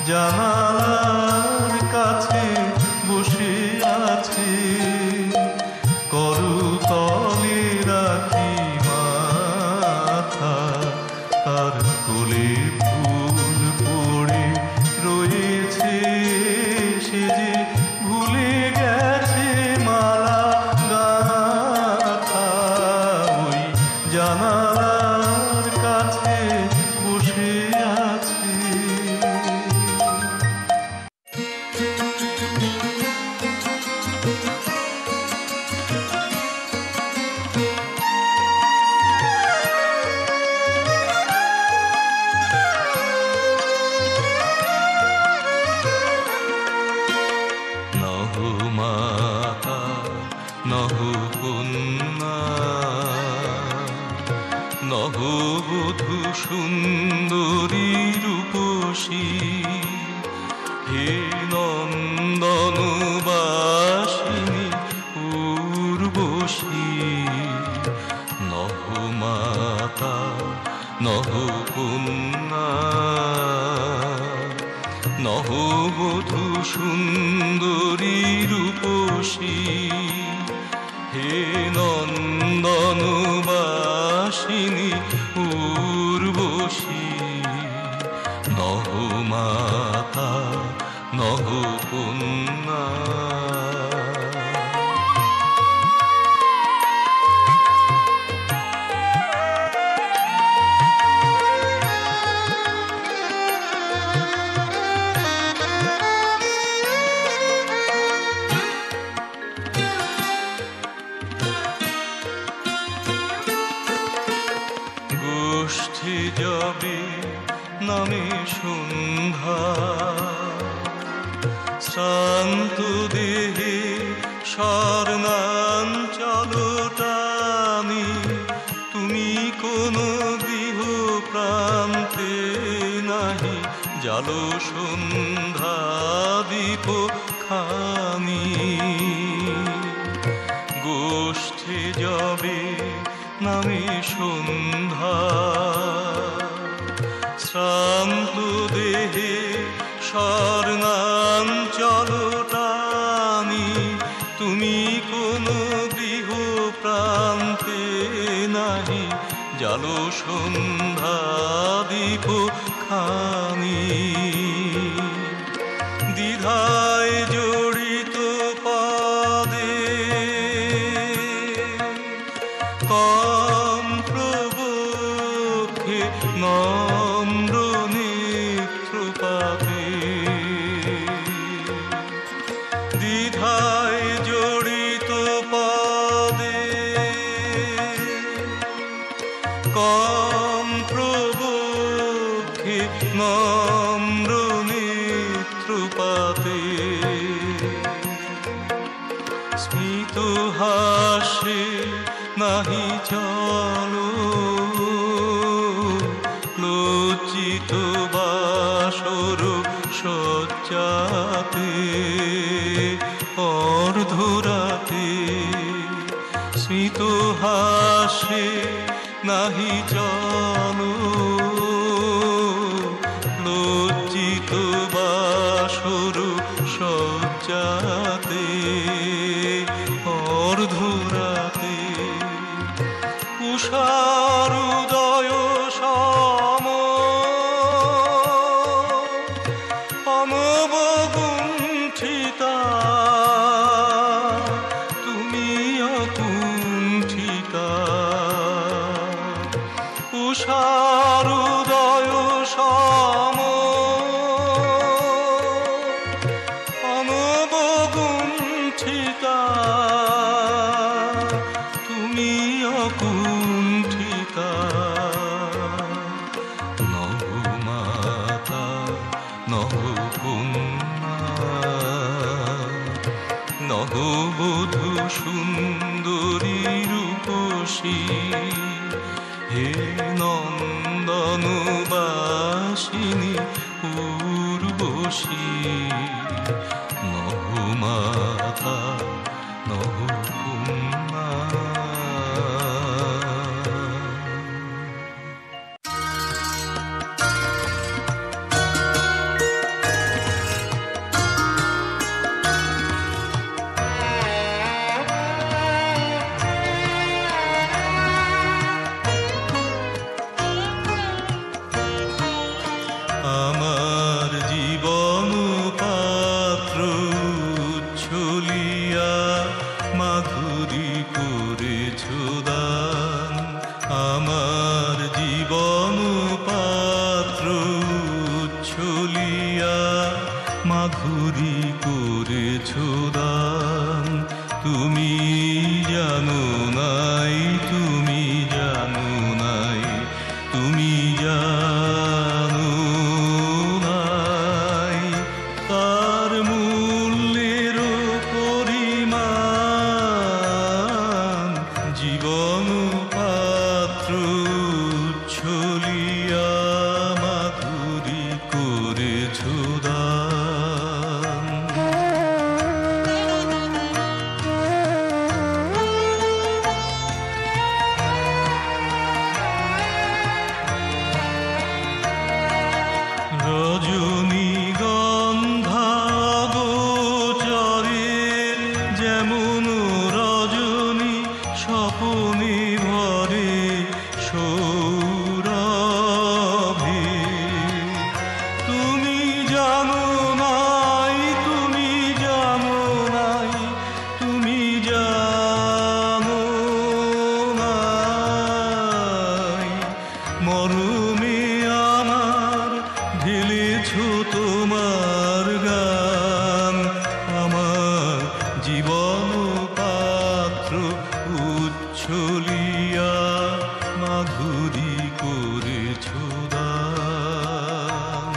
জানালার কাছে বসে আছে, করতলে রাখি মাথা, তার কোলে ফুল পড়ে রয়েছে, সে যে ভুলে গেছে মালা গাথা। ওই জানালার কাছে বসে আছে। নববধূ সুন্দরী রূপসী, হে নন্দনবাসিনী উর্বশী। নভমাতা নভকন্যা, নববধূ সুন্দরী রূপসী, হে নন্দনবাসিনী উর্বশী। নভমাতা নভকন্যা। গোষ্ঠী যাবে নামে সন্ধ্যা, শ্রান্ত দেহে স্বর্ণাঞ্চল টানি, তুমি কোনো গৃহ প্রান্তে নাহি, জালো সন্ধ্যা দীপ খানি। গোষ্ঠী যাবে নামে সন্ধ্যা, শ্রান্ত দেহে স্বর্ণাঞ্চল টানি, তুমি কোনো গৃহ প্রান্তে নাহি, জালো সন্ধ্যা দীপ খানি। দ্বিধায় জড়িত পদে কম প্রবক্ষে নম্র নেত্রপাতে, দ্বিধায় জড়িত পদে কম প্রবক্ষে নম্র নেত্রপাতে। স্মিত হাসে নাহি চলো, লজ্জিত বাসর সজ্জাতে, অর্ধরাতে। স্মিত হাসে নাহি চলো, লজ্জিত বাসর সজ্জাতে, অর্ধরাতে। উষার উদয় সম অনবগুণ্ঠিতা, তুমি অকুণ্ঠিতা। উষার উদয় সম অনবগুণ্ঠিতা, তুমি অকুণ্ঠিতা। নভমাতা নভকন্যা, নববধূ সুন্দরী রূপসী, হে নন্দনবাসিনী উর্বশী। নভমাতা নভকন্যা। ছড়িয়া মাধুরী করেছ দান। তুমি জানো নাই, তুমি জানো নাই, তুমি জানো নাই তার মূল্যের পরিমাণ। জীবন পাত্র ছলিয়া মাধুরী করেছ দান। রজনীগন্ধা গোচরে যেমন রজনী স্বপনে ভরে সৌরভে। তুমি জানো নাই, তুমি জানো নাই, তুমি জানো নাই মরমে আমার ঢেলেছ তোমার গান। আমার জীবন পাত্র উচ্ছলিয়া মাধুরী করেছ দান।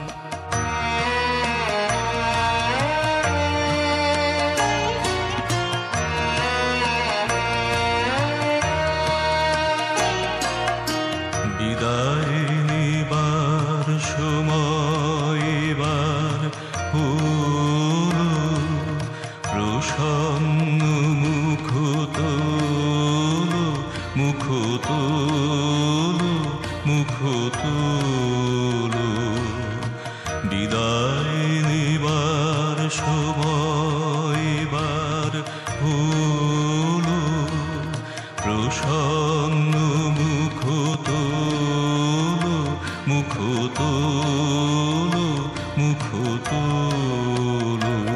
বিদায় নেবার সময় এবার হলো, প্রসন্ন মুখ তোলো, মুখ তোলো, মুখ তোলো। বিদায় নেবার সময় এবার হলো, প্রসন্ন মুখ তোলো, মুখ তোলো, মুখ তোলো।